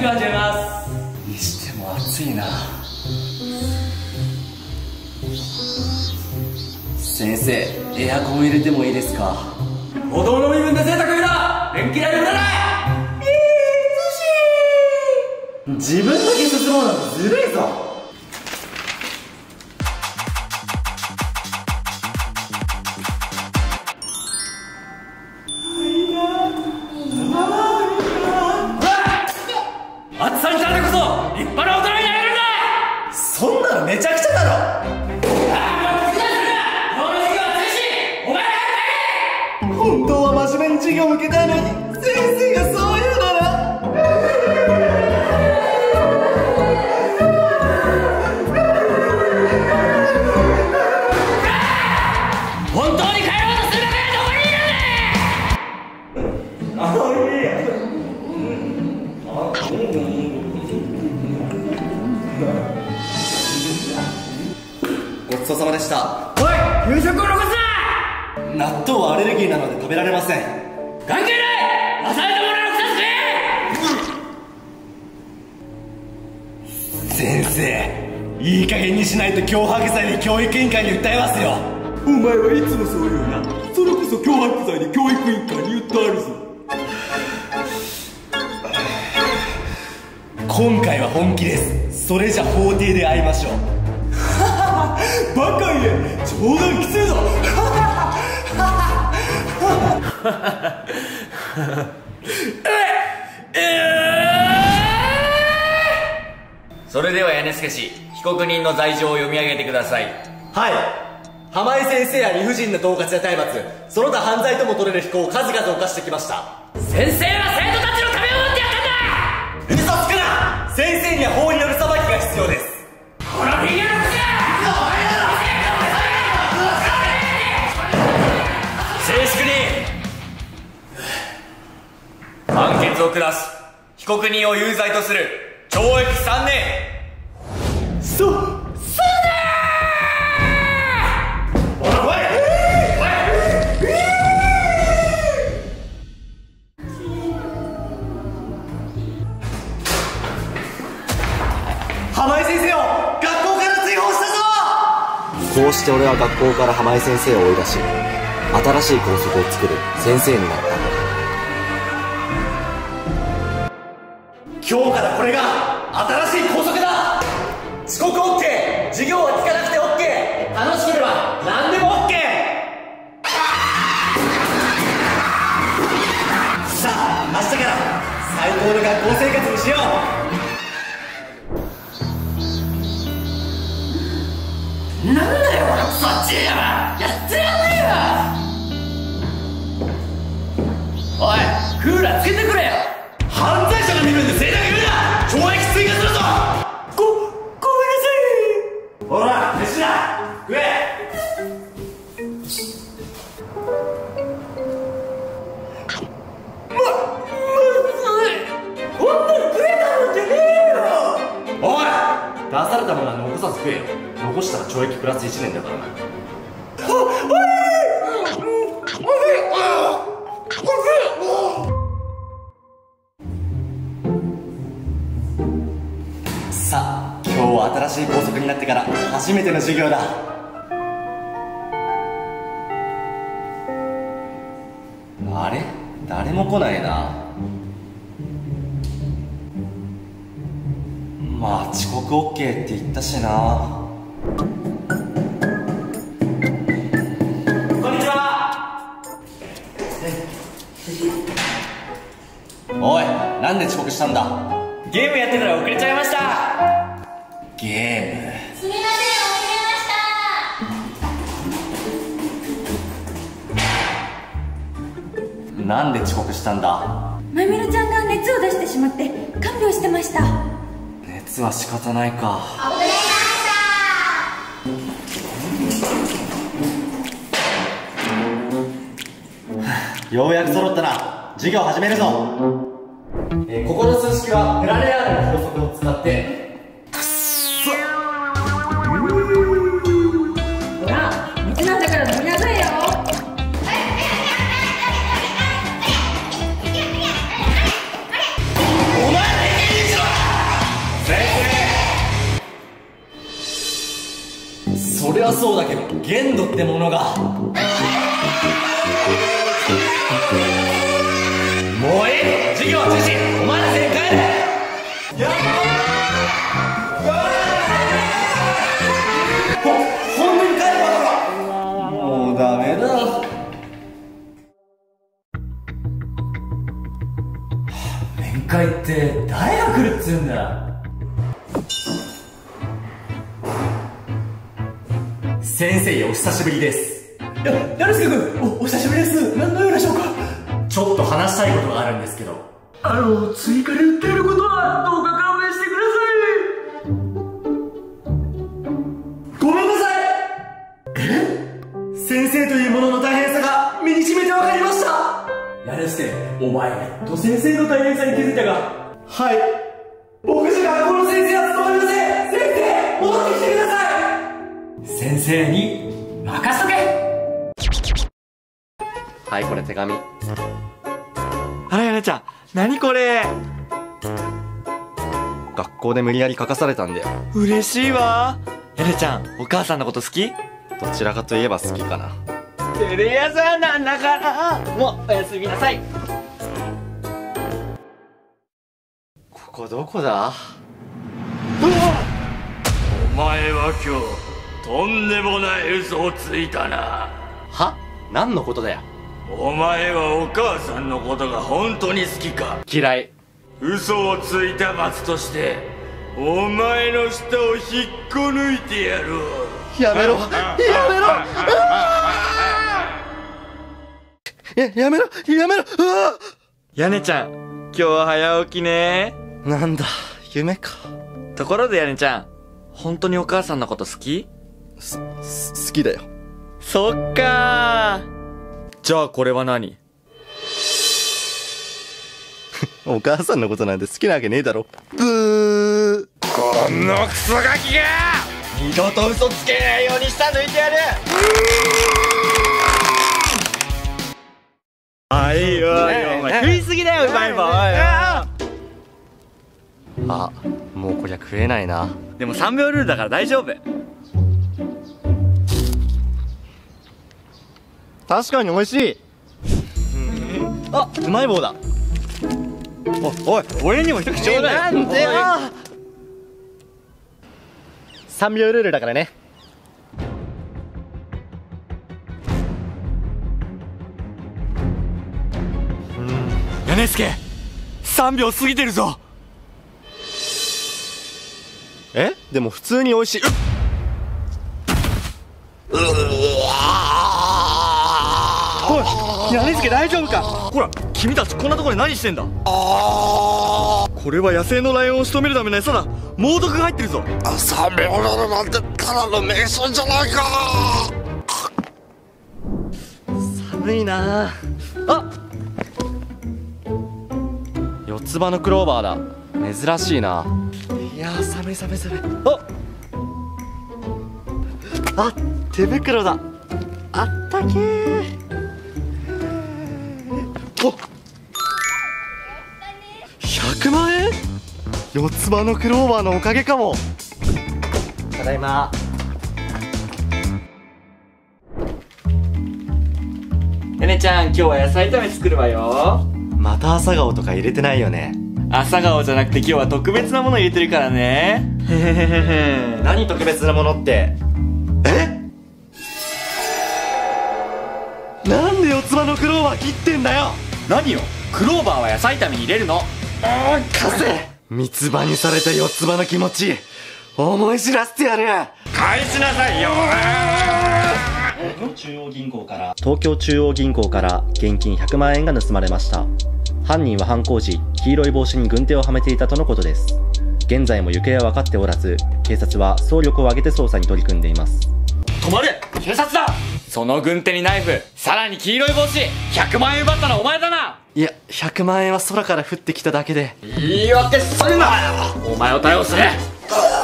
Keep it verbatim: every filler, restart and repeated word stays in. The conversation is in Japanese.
く始めます。 にしても暑いな。先生、エアコン入れてもいいですか？ 歩道の身分で贅沢言うな。電気代売らない。 自分だけ進もうなんてずるいぞ。 暑さに耐えてこそ立派な大人になれるんだ。 そんなのめちゃくちゃだろ。本当は真面目に授業を受けたいのに先生がそう言うなら。 本当に帰ろうとするだけでどこにいるんだ。 あのごちそうさまでした。 おい、給食を残すな。 納豆はアレルギーなので食べられません。 関係ない。朝れたものの草つけ。 先生、いい加減にしないと脅迫罪に教育委員会に訴えますよ。 お前はいつもそう言うな。それこそ脅迫罪に教育委員会に訴えるぞ。 今回は本気です。それじゃ法廷で会いましょう。 バカ言え、冗談きついぞ。 それでは谷根助氏、被告人の罪状を読み上げてください。 はい。浜井先生や理不尽な恫喝や体罰、その他犯罪とも取れる非行を数々犯してきました。 先生は生徒たちのためを思ってやったんだ。 嘘つくな。先生には法による裁きが必要です。 このフィギュアの口だ。静粛に。判決を下す。被告人を有罪とする。懲役さんねん。 そ、そうだー。おいおい、浜井先生を学校から追放したぞ。 こうして俺は学校から浜井先生を追い出し、新しい校則を作る先生になった。 今日からこれが新しい校則だ。遅刻 OK、 授業は聞かなくて OK、 楽しければ何でも OK。 さあ明日から最高の学校生活にしよう。なんだよこのクソっちいやば。やってやんないよ。おい、クーラーつけてくれよ。 犯罪者が見るんで正当言うな。懲役追加するぞ。ご、ごめんなさい。ほら飯だ、食え。ま、まずい。こんなの食えたもんじゃねえよ。おい、出されたものは残さず食えよ。残したら懲役プラスいちねんだからな。さあ、今日は新しい校則になってから初めての授業だ。あれ、誰も来ないな。まあ遅刻 OK って言ったしな。こんにちは。おい、なんで遅刻したんだ。 ゲームやってたら遅れちゃいました。 ゲーム。 すみません、遅れました。 なんで遅刻したんだ。 まみろちゃんが熱を出してしまって看病してました。 熱は仕方ないか。 遅れました。ようやく揃ったな。授業始めるぞ。えー、ここの数式はプラレアールの法則を使って。くっそ。 ほら、水なんだから飲みなさいよ。 お前らいいにしろ。 そりゃそうだけど限度ってものが。もういい、授業は中止。お前ら全員帰れ。やばい。ほ本当に帰るわ。もうダメだ。面会って誰が来るっつうんだ。先生、お久しぶりです。や、やるすけくん、お、お久しぶりです。何の用でしょうか。ちょっと話したいことがあるんですけど。あの、追加で言っていることはどうか勘弁してください。ごめんなさい。え？先生というものの大変さが身に染みて分かりました。やるすけ、お前やっと先生の大変さに気づいたが。はい、僕じゃ学校の先生は務まりません。先生、戻ってきてください。先生に任せとけ。 はい、これ手紙。 あら、やなちゃん、何これ。 学校で無理やり書かされたんだよ。 嬉しいわ。やなちゃん、お母さんのこと好き？ どちらかといえば好きかな。 テレ屋さんなんだから。もうおやすみなさい。 ここどこだ？ お前は今日とんでもない嘘をついたな。 は？何のことだよ。 お前はお母さんのことが本当に好きか？ 嫌い。 嘘をついた罰としてお前の舌を引っこ抜いてやろう。 やめろ、やめろ、や、やめろ、やめろ。うわ！ やねちゃん、今日は早起きね。 なんだ、夢か。 ところでやねちゃん、本当にお母さんのこと好き？ す、す好きだよ。 そっかー。じゃあこれは何？ お母さんのことなんて好きなわけねえだろ。ブー。 このクソガキが二度と嘘つけないように舌抜いてやる。あ、いいよ、お前食いすぎだよ、うまいもん。 あ、もうこりゃ食えないな。 でもさんびょうルールだから大丈夫。 確かに美味しい。あ、うまい棒だ。 お、おい、俺にも一口ちょうだい。 なんでよ。さんびょうルールだからね。 やねすけ、さんびょう過ぎてるぞ。 え？でも普通に美味しい。 おい、やねすけ大丈夫か？ほら、君たちこんなところで何してんだ？これは野生のライオンを仕留めるための餌だ。猛毒が入ってるぞ。 さんびょうルールなんてただの迷信じゃないか。寒いなあ。四つ葉のクローバーだ。珍しいな。いやー、寒い寒い寒い。ああ、手袋だ。あったけー。おっ、ひゃくまんえん。四つ葉のクローバーのおかげかも。ただいま。 やねちゃん、今日は野菜炒め作るわよ。 また朝顔とか入れてないよね。 朝顔じゃなくて今日は特別なもの入れてるからね。へへへへ。 何特別なものって。え？なんで四つ葉のクローバー切ってんだよ。 何よ、クローバーは野菜炒めに入れるの。 あー、貸せ。三つ葉にされた四つ葉の気持ち思い知らせてやる。 返しなさいよ。 東京中央銀行から東京中央銀行から現金ひゃくまんえんが盗まれました。犯人は犯行時、黄色い帽子に軍手をはめていたとのことです。現在も行方は分かっておらず、警察は総力を挙げて捜査に取り組んでいます。 止まれ、警察だ。その軍手にナイフ、さらに黄色い帽子、ひゃくまんえん奪ったのはお前だな。 いや、ひゃくまんえんは空から降ってきただけで。 言い訳するな。お前を逮捕する。